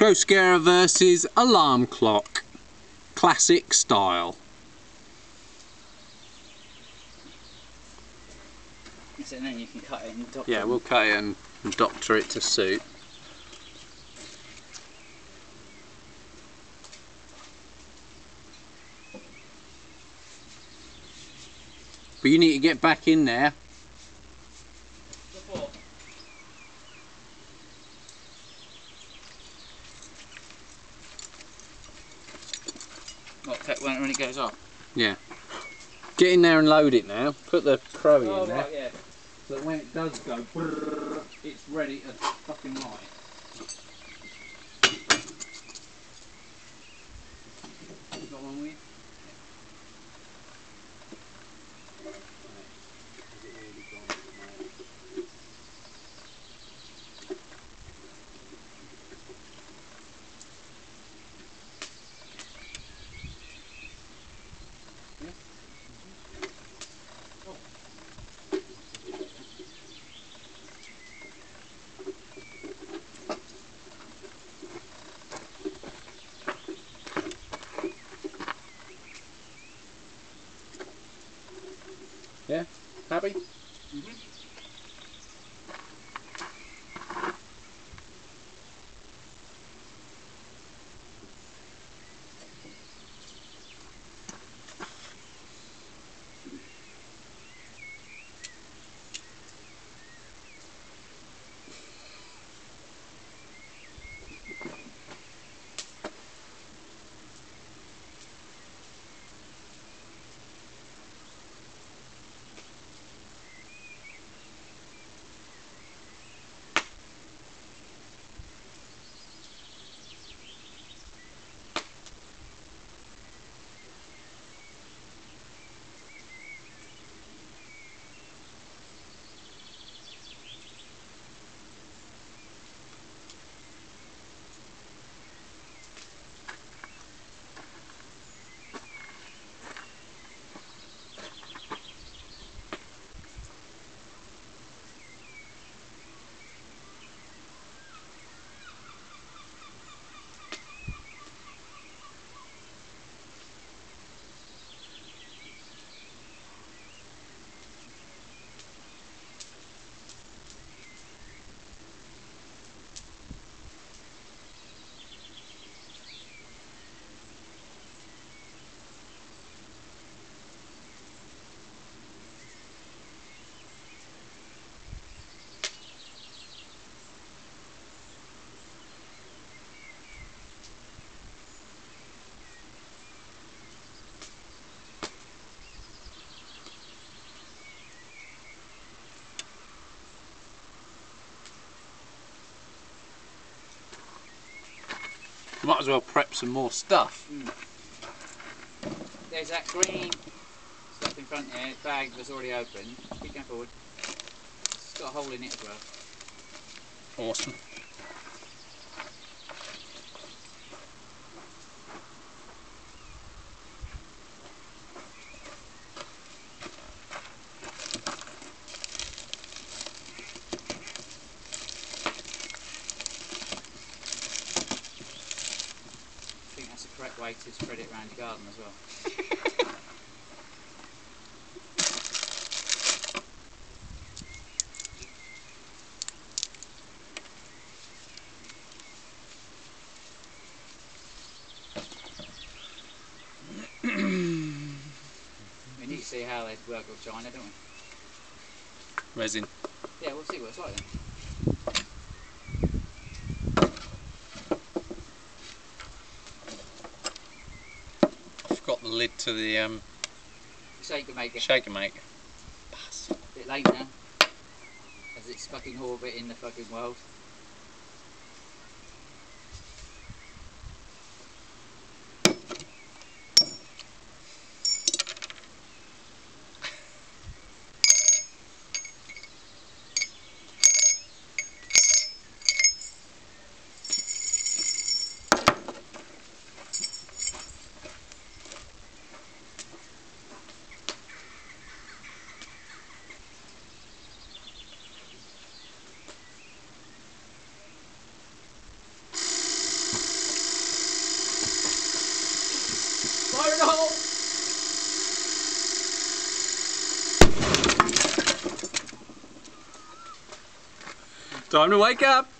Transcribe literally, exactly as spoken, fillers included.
Croscara versus alarm clock, classic style. And then you can cut it and doctor Yeah, it. we'll cut it and doctor it to suit. But you need to get back in there. Before. What, when, when it goes off? Yeah. Get in there and load it now. Put the Pro Oh, in there. right, yeah. So that when it does go, brrr, it's ready to fucking light. You got one with you? Yeah? Happy? Mm-hmm. Might as well prep some more stuff. Mm. There's that green stuff in front here, bag that's already open. Keep going forward. It's got a hole in it as well. Awesome. I think that's the correct way to spread it around your garden as well. We need to see how they work with China, don't we? Resin. Yeah, we'll see what it's like then. I forgot the lid to the um, Shaker maker. shaker maker. A bit late now, as it's fucking orbit in the fucking world. Time to wake up.